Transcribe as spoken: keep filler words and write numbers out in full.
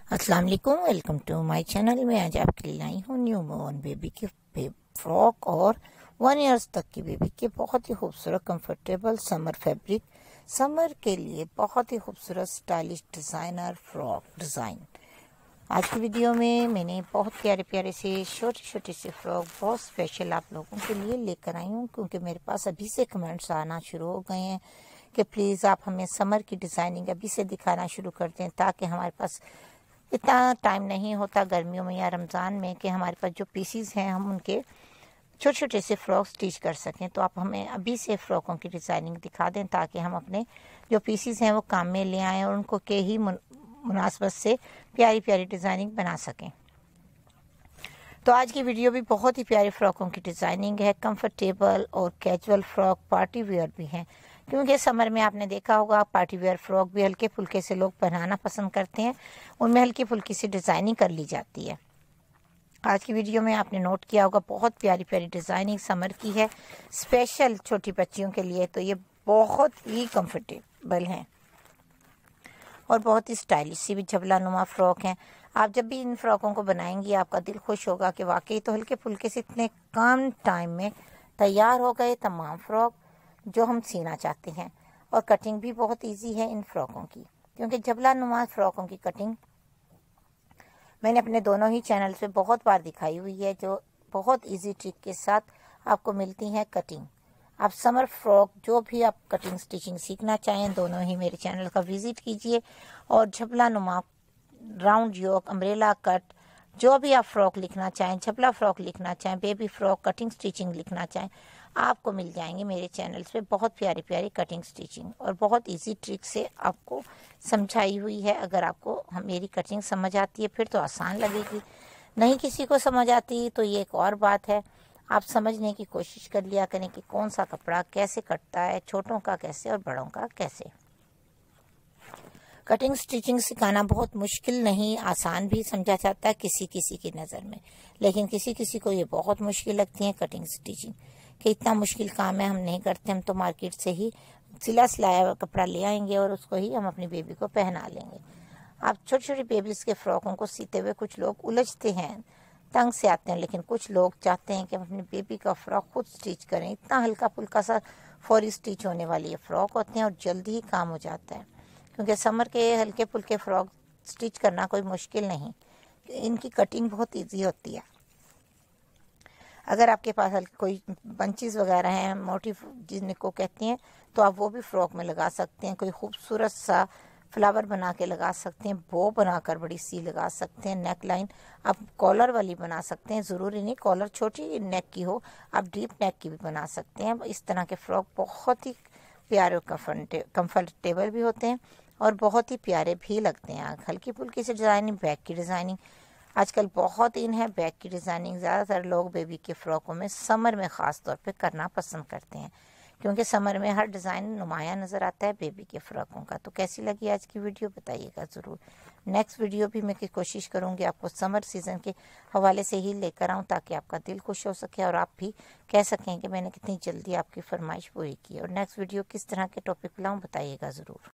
अस्सलाम वालेकुम, welcome to my channel. में आज आपके लिए आई हूँ न्यू बॉर्न बेबी के फ्रॉक और वन ईयर्स तक की बेबी के बहुत ही खूबसूरत कंफर्टेबल समर फैब्रिक, समर के लिए बहुत ही खूबसूरत स्टाइलिश डिज़ाइनर फ्रॉक डिज़ाइन। आज की वीडियो में मैंने बहुत प्यारे प्यारे से छोटे छोटे से फ्रॉक बहुत स्पेशल आप लोगों के लिए लेकर आई हूँ, क्योंकि मेरे पास अभी से कमेंट्स आना शुरू हो गए हैं कि प्लीज़ आप हमें समर की डिज़ाइनिंग अभी से दिखाना शुरू कर दें, ताकि हमारे पास इतना टाइम नहीं होता गर्मियों में या रमज़ान में कि हमारे पास जो पीसीज हैं हम उनके छोटे छोटे से फ्रॉक स्टिच कर सकें। तो आप हमें अभी से फ्रॉकों की डिज़ाइनिंग दिखा दें, ताकि हम अपने जो पीसीज हैं वो काम में ले आएँ और उनको के ही मुनासबत से प्यारी प्यारी डिज़ाइनिंग बना सकें। तो आज की वीडियो भी बहुत ही प्यारी फ्रॉकों की डिज़ाइनिंग है। कंफर्टेबल और कैजुअल फ्रॉक, पार्टी वेयर भी हैं, क्योंकि समर में आपने देखा होगा पार्टी वेयर फ्रॉक भी हल्के फुल्के से लोग पहनाना पसंद करते हैं, उनमें हल्की फुल्की सी डिज़ाइनिंग कर ली जाती है। आज की वीडियो में आपने नोट किया होगा बहुत प्यारी प्यारी डिज़ाइनिंग समर की है, स्पेशल छोटी बच्चियों के लिए। तो ये बहुत ही कंफर्टेबल हैं और बहुत ही स्टाइलिश सी भी झबला नुमा फ्रॉक हैं। आप जब भी इन फ्रॉकों को बनाएंगी आपका दिल खुश होगा कि वाकई तो हल्के फुल्के से इतने कम टाइम में तैयार हो गए तमाम फ्रॉक जो हम सीना चाहते हैं। और कटिंग भी बहुत इजी है इन फ्रॉकों की, क्योंकि झबला नुमा फ्रॉकों की कटिंग मैंने अपने दोनों ही चैनल पे बहुत बार दिखाई हुई है, जो बहुत इजी ट्रिक के साथ आपको मिलती हैं कटिंग। आप समर फ्रॉक जो भी आप कटिंग स्टिचिंग सीखना चाहें, दोनों ही मेरे चैनल का विजिट कीजिए। और झबला नुमा, राउंड योक, अम्ब्रेला कट, जो भी आप फ्रॉक लिखना चाहें, झबला फ्रॉक लिखना चाहें, बेबी फ्रॉक कटिंग स्टिचिंग लिखना चाहें, आपको मिल जाएंगे मेरे चैनल पे बहुत प्यारी प्यारी कटिंग स्टिचिंग और बहुत इजी ट्रिक से आपको समझाई हुई है। अगर आपको मेरी कटिंग समझ आती है फिर तो आसान लगेगी, नहीं किसी को समझ आती तो ये एक और बात है। आप समझने की कोशिश कर लिया करें कि कौन सा कपड़ा कैसे कटता है, छोटों का कैसे और बड़ों का कैसे। कटिंग स्टिचिंग सिखाना बहुत मुश्किल नहीं, आसान भी समझा जाता है किसी किसी की नज़र में, लेकिन किसी किसी को ये बहुत मुश्किल लगती है कटिंग स्टिचिंग, कि इतना मुश्किल काम है हम नहीं करते, हम तो मार्केट से ही सिला सिलाया हुआ कपड़ा ले आएंगे और उसको ही हम अपनी बेबी को पहना लेंगे। आप छोटी छोटी बेबीज़ के फ्रॉकों को सीते हुए कुछ लोग उलझते हैं, तंग से आते हैं, लेकिन कुछ लोग चाहते हैं कि हम अपनी बेबी का फ्रॉक खुद स्टिच करें। इतना हल्का फुल्का सा फौरी स्टिच होने वाली ये फ्रॉक होते हैं और जल्दी ही काम हो जाता है, क्योंकि समर के हल्के फुल्के फ्रॉक स्टिच करना कोई मुश्किल नहीं, इनकी कटिंग बहुत इजी होती है। अगर आपके पास हल्के कोई बंचेस वगैरह हैं, मोटिव जिनको कहते हैं, तो आप वो भी फ्रॉक में लगा सकते हैं। कोई खूबसूरत सा फ्लावर बना के लगा सकते हैं, बो बनाकर बड़ी सी लगा सकते हैं, नेक लाइन आप कॉलर वाली बना सकते हैं, ज़रूरी नहीं कॉलर छोटी नेक की हो, आप डीप नेक की भी बना सकते हैं। इस तरह के फ्रॉक बहुत ही प्यारे और कंफर्टेबल भी होते हैं और बहुत ही प्यारे भी लगते हैं। हल्की फुल्की से डिज़ाइनिंग, बैक की डिज़ाइनिंग आजकल बहुत इन है। बैक की डिज़ाइनिंग ज़्यादातर लोग बेबी के फ्रॉकों में समर में ख़ास तौर पे करना पसंद करते हैं, क्योंकि समर में हर डिज़ाइन नुमाया नज़र आता है बेबी के फ्रॉकों का। तो कैसी लगी आज की वीडियो बताइएगा ज़रूर। नेक्स्ट वीडियो भी मैं की कोशिश करूँगी आपको समर सीज़न के हवाले से ही लेकर आऊँ, ताकि आपका दिल खुश हो सके और आप भी कह सकें कि मैंने कितनी जल्दी आपकी फरमाइश पूरी की। और नेक्स्ट वीडियो किस तरह के टॉपिक लाऊँ बताइएगा ज़रूर।